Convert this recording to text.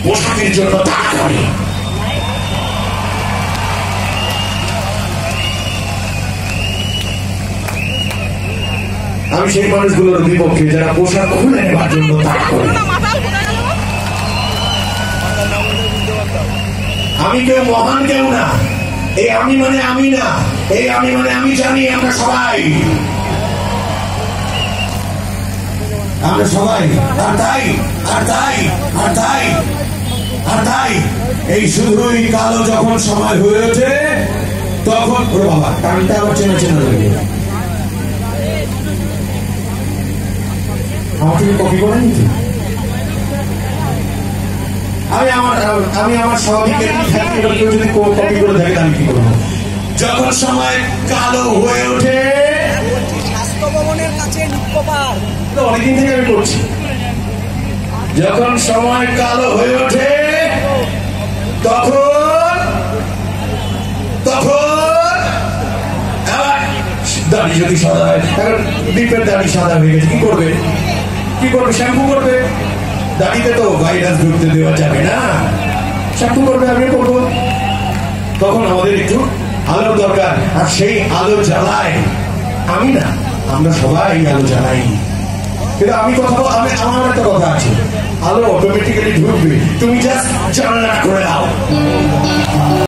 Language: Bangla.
পোশাকের জন্য তাড়া করে। আমি সেই মানুষগুলোর বিপক্ষে যারা পোশাক খুলে নেবার জন্য তাড়া করে। আমি কেউ মহান কেউ না, এই আমি মানে আমি না, এই আমি মানে আমি জানি আমরা সবাই আর তাই আর তাই আর তাই আর তাই এই শুধুই কালো যখন সময় হয়ে ওঠে তখন ওর বাবা টানটা আবার চেনা চেনা লাগে। আমাকে কপি করে নিতে আমি আমার স্বাভাবিকের কেউ যদি কপি করে থাকে আমি কি করবো? যখন সময় কালো হয়ে ওঠে, স্বাস্থ্য ভবনের কাছে অনেকদিন থেকে আমি করছি, যখন সময় কালো হয়ে ওঠে তখন দাড়ি যদি সাদা হয়, এখন দ্বীপের দাড়ি সাদা হয়ে গেছে, কি করবে? শ্যাম্পু করবে। দাড়িতে তো ভাইরাস ঢুকতে দেওয়া যাবে না, শ্যাম্পু করবে, আমি করবো। তখন আমাদের একটু আলোর দরকার, আর সেই আলো জ্বালায় আমি না, আমরা সবাই আলো জ্বালাই। কিন্তু আমার একটা কথা আছে, আলো অটোমেটিক্যালি ঢুকবে, তুমি জাস্ট জানালা করে দাও।